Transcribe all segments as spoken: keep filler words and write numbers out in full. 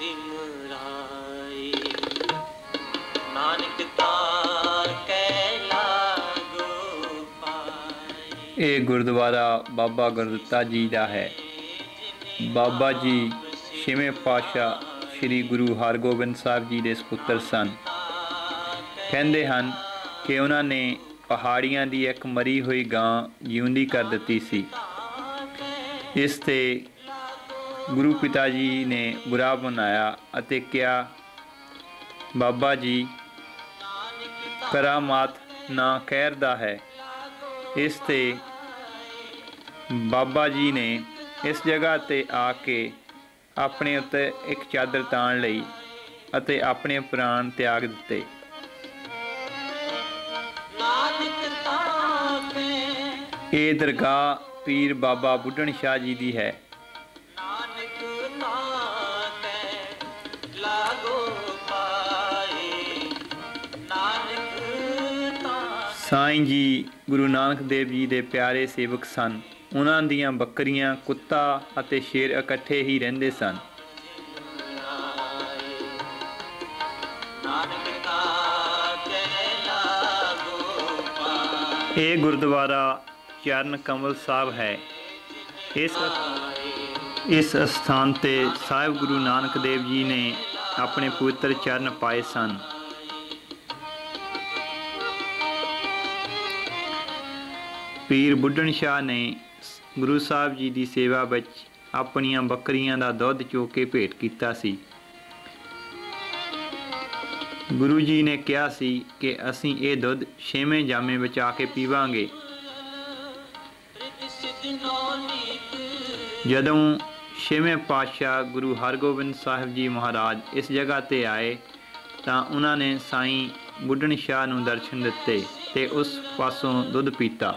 सिमराए, नानक ताकै लागो पाए। ਇਹ ਗੁਰਦੁਆਰਾ ਬਾਬਾ ਗੁਰਦਿੱਤਾ ਜੀ ਦਾ ਹੈ। ਬਾਬਾ ਜੀ ਛੇਵੇਂ ਪਾਤਸ਼ਾਹ ਸ੍ਰੀ ਗੁਰੂ ਹਰਗੋਬਿੰਦ ਸਾਹਿਬ ਜੀ ਦੇ ਸਪੁੱਤਰ ਸਨ। ਕਹਿੰਦੇ ਹਨ ਕਿ ਉਹਨਾਂ ਨੇ ਪਹਾੜੀਆਂ ਦੀ ਇੱਕ ਮਰੀ ਹੋਈ ਗਾਂ ਜਿਉਂਦੀ ਕਰ ਦਿੱਤੀ ਸੀ। ਇਸ 'ਤੇ ਗੁਰੂ ਪਿਤਾ ਜੀ ਨੇ ਬੁਰਾ ਮਨਾਇਆ ਅਤੇ ਕਿਹਾ, ਬਾਬਾ ਜੀ ਕਰਾਮਾਤ ਨਾ ਕਹਿਰ ਦਾ ਹੈ। ਇਸ 'ਤੇ ਬਾਬਾ ਜੀ ਨੇ ਇਸ ਜਗ੍ਹਾ 'ਤੇ ਆ ਕੇ ਆਪਣੇ ਉੱਤੇ ਇੱਕ ਚਾਦਰ ਤਾਣ ਲਈ ਅਤੇ ਆਪਣੇ ਪ੍ਰਾਣ ਤਿਆਗ ਦਿੱਤੇ। ਇਹ ਦਰਗਾਹ ਪੀਰ ਬਾਬਾ ਬੁੱਢਣ ਸ਼ਾਹ ਜੀ ਦੀ ਹੈ। ਸਾਈਂ ਜੀ ਗੁਰੂ ਨਾਨਕ ਦੇਵ ਜੀ ਦੇ ਪਿਆਰੇ ਸੇਵਕ ਸਨ। ਉਹਨਾਂ ਦੀਆਂ ਬੱਕਰੀਆਂ, ਕੁੱਤਾ ਅਤੇ ਸ਼ੇਰ ਇਕੱਠੇ ਹੀ ਰਹਿੰਦੇ ਸਨ। ਇਹ ਗੁਰਦੁਆਰਾ ਚਰਨ ਕਮਲ ਸਾਹਿਬ ਹੈ। ਇਸ ਇਸ ਸਥਾਨ 'ਤੇ ਸਾਹਿਬ ਗੁਰੂ ਨਾਨਕ ਦੇਵ ਜੀ ਨੇ ਆਪਣੇ ਪਵਿੱਤਰ ਚਰਨ ਪਾਏ ਸਨ। ਪੀਰ ਬੁੱਢਣ ਸ਼ਾਹ ਨੇ ਗੁਰੂ ਸਾਹਿਬ ਜੀ ਦੀ ਸੇਵਾ ਵਿੱਚ ਆਪਣੀਆਂ ਬੱਕਰੀਆਂ ਦਾ ਦੁੱਧ ਚੋ ਕੇ ਭੇਟ ਕੀਤਾ ਸੀ। ਗੁਰੂ ਜੀ ਨੇ ਕਿਹਾ ਸੀ ਕਿ ਅਸੀਂ ਇਹ ਦੁੱਧ ਛੇਵੇਂ ਜਾਮੇ ਵਿੱਚ ਆ ਕੇ ਪੀਵਾਂਗੇ। ਜਦੋਂ ਛੇਵੇਂ ਪਾਤਸ਼ਾਹ ਗੁਰੂ ਹਰਗੋਬਿੰਦ ਸਾਹਿਬ ਜੀ ਮਹਾਰਾਜ ਇਸ ਜਗ੍ਹਾ ਤੇ ਆਏ ਤਾਂ ਉਹਨਾਂ ਨੇ ਸਾਈਂ ਬੁੱਢਣ ਸ਼ਾਹ ਨੂੰ ਦਰਸ਼ਨ ਦਿੱਤੇ ਤੇ ਉਸ ਪਾਸੋਂ ਦੁੱਧ ਪੀਤਾ।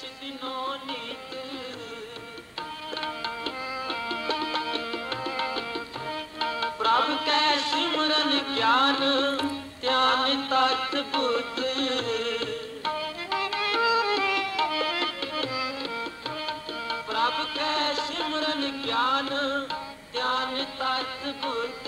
ਪ੍ਰਭ ਕੈ ਸਿਮਰਨ ਗਿਆਨ ਧਿਆਨ ਤਤ ਬੁੱਧ, ਪ੍ਰਭ ਕੈ ਸਿਮਰਨ ਗਿਆਨ ਧਿਆਨ ਤਤ ਬੁੱਧ।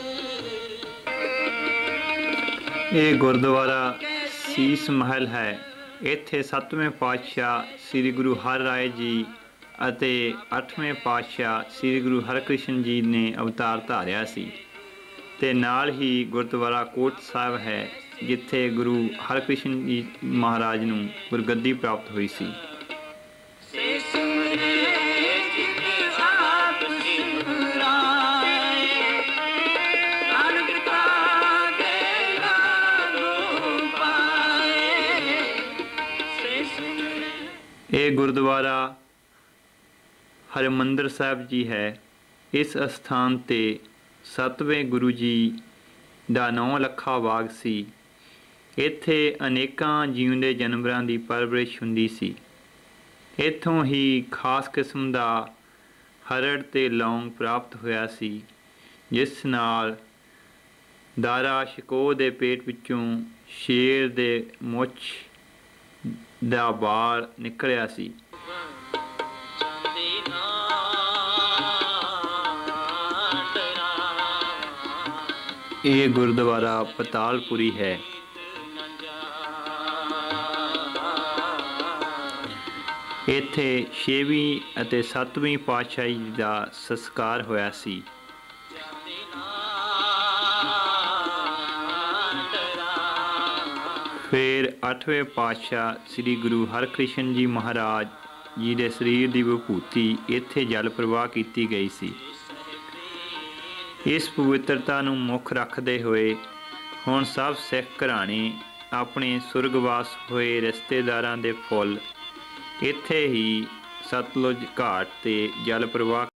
ਇਹ ਗੁਰਦੁਆਰਾ ਸੀਸ ਮਹਿਲ ਹੈ। ਇੱਥੇ ਸੱਤਵੇਂ ਪਾਤਸ਼ਾਹ ਸ੍ਰੀ ਗੁਰੂ ਹਰਿਰਾਏ ਜੀ ਅਤੇ ਅੱਠਵੇਂ ਪਾਤਸ਼ਾਹ ਸ੍ਰੀ ਗੁਰੂ ਹਰਕ੍ਰਿਸ਼ਨ ਜੀ ਨੇ ਅਵਤਾਰ ਧਾਰਿਆ ਸੀ। ਤੇ ਨਾਲ ਹੀ ਗੁਰਦੁਆਰਾ ਕੋਟ ਸਾਹਿਬ ਹੈ, ਜਿੱਥੇ ਗੁਰੂ ਹਰਕ੍ਰਿਸ਼ਨ ਜੀ ਮਹਾਰਾਜ ਨੂੰ ਗੁਰਗੱਦੀ ਪ੍ਰਾਪਤ ਹੋਈ ਸੀ। ਇਹ ਗੁਰਦੁਆਰਾ ਹਰਿਮੰਦਰ ਸਾਹਿਬ ਜੀ ਹੈ। ਇਸ ਅਸਥਾਨ 'ਤੇ ਸੱਤਵੇਂ ਗੁਰੂ ਜੀ ਦਾ ਨੌ ਲੱਖਾ ਬਾਗ ਸੀ। ਇੱਥੇ ਅਨੇਕਾਂ ਜਿਉਂਦੇ ਜਾਨਵਰਾਂ ਦੀ ਪਰਵਰਿਸ਼ ਹੁੰਦੀ ਸੀ। ਇੱਥੋਂ ਹੀ ਖਾਸ ਕਿਸਮ ਦਾ ਹਰੜ ਤੇ ਲੌਂਗ ਪ੍ਰਾਪਤ ਹੋਇਆ ਸੀ, ਜਿਸ ਨਾਲ ਦਾਰਾ ਸ਼ਿਕੋਹ ਦੇ ਪੇਟ ਵਿੱਚੋਂ ਸ਼ੇਰ ਦੇ ਮੁੱਛ ਦਾ ਬਾਲ ਨਿਕਲਿਆ ਸੀ। ਇਹ ਗੁਰਦੁਆਰਾ ਪਤਾਲਪੁਰੀ ਹੈ। ਇੱਥੇ ਛੇਵੀਂ ਅਤੇ ਸੱਤਵੀਂ ਪਾਤਸ਼ਾਹੀ ਦਾ ਸੰਸਕਾਰ ਹੋਇਆ ਸੀ। ਫਿਰ ਅੱਠਵੇਂ ਪਾਤਸ਼ਾਹ ਸ੍ਰੀ ਗੁਰੂ ਹਰਕ੍ਰਿਸ਼ਨ ਜੀ ਮਹਾਰਾਜ ਜੀ ਦੇ ਸਰੀਰ ਦੀ ਵਿਭੂਤੀ ਇੱਥੇ ਜਲ ਪ੍ਰਵਾਹ ਕੀਤੀ ਗਈ ਸੀ। ਇਸ ਪਵਿੱਤਰਤਾ ਨੂੰ ਮੁੱਖ ਰੱਖਦੇ ਹੋਏ ਹੁਣ ਸਭ ਸਿੱਖ ਘਰਾਣੇ ਆਪਣੇ ਸੁਰਗਵਾਸ ਹੋਏ ਰਿਸ਼ਤੇਦਾਰਾਂ ਦੇ ਫੁੱਲ ਇੱਥੇ ਹੀ ਸਤਲੁਜ ਘਾਟ 'ਤੇ ਜਲ ਪ੍ਰਵਾਹ